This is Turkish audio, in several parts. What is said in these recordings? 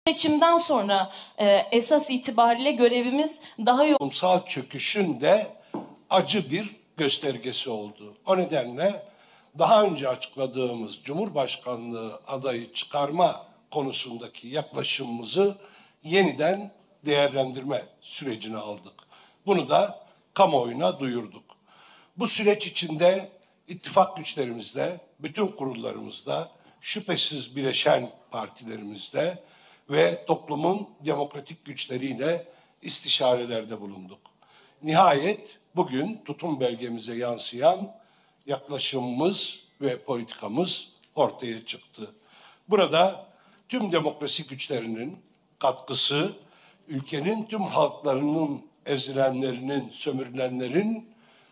Seçimden sonra esas itibariyle görevimiz daha yoğun. Toplumsal çöküşün de acı bir göstergesi oldu. O nedenle daha önce açıkladığımız Cumhurbaşkanlığı adayı çıkarma konusundaki yaklaşımımızı yeniden değerlendirme sürecine aldık. Bunu da kamuoyuna duyurduk. Bu süreç içinde ittifak güçlerimizle, bütün kurullarımızda, şüphesiz bileşen partilerimizle ve toplumun demokratik güçleriyle istişarelerde bulunduk. Nihayet bugün tutum belgemize yansıyan yaklaşımımız ve politikamız ortaya çıktı. Burada tüm demokrasi güçlerinin katkısı, ülkenin tüm halklarının, ezilenlerinin, sömürülenlerin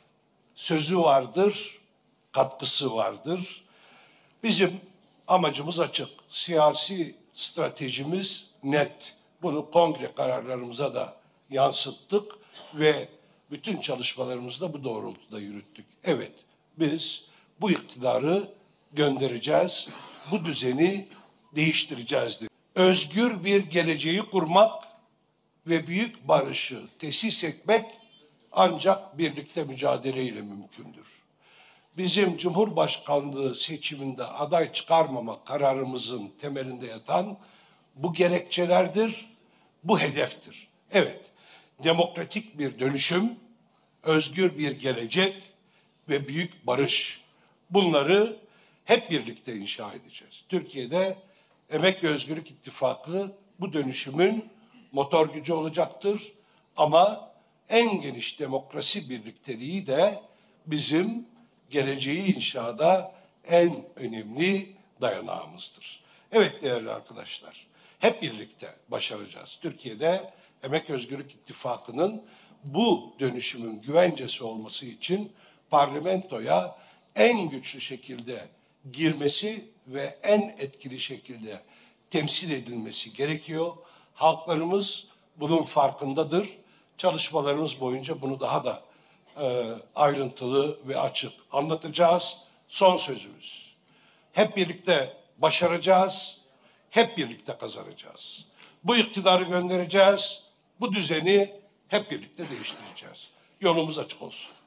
sözü vardır, katkısı vardır. Bizim amacımız açık, siyasi stratejimiz net. Bunu kongre kararlarımıza da yansıttık ve bütün çalışmalarımızı da bu doğrultuda yürüttük. Evet, biz bu iktidarı göndereceğiz, bu düzeni değiştireceğiz dedi. Özgür bir geleceği kurmak ve büyük barışı tesis etmek ancak birlikte mücadeleyle mümkündür. Bizim Cumhurbaşkanlığı seçiminde aday çıkarmama kararımızın temelinde yatan bu gerekçelerdir, bu hedeftir. Evet, demokratik bir dönüşüm, özgür bir gelecek ve büyük barış. Bunları hep birlikte inşa edeceğiz. Türkiye'de Emek ve Özgürlük İttifakı bu dönüşümün motor gücü olacaktır. Ama en geniş demokrasi birlikteliği de bizim geleceği inşada en önemli dayanağımızdır. Evet değerli arkadaşlar, hep birlikte başaracağız. Türkiye'de Emek Özgürlük İttifakı'nın bu dönüşümün güvencesi olması için parlamentoya en güçlü şekilde girmesi ve en etkili şekilde temsil edilmesi gerekiyor. Halklarımız bunun farkındadır. Çalışmalarımız boyunca bunu daha da ayrıntılı ve açık anlatacağız. Son sözümüz. Hep birlikte başaracağız, hep birlikte kazanacağız. Bu iktidarı göndereceğiz, bu düzeni hep birlikte değiştireceğiz. Yolumuz açık olsun.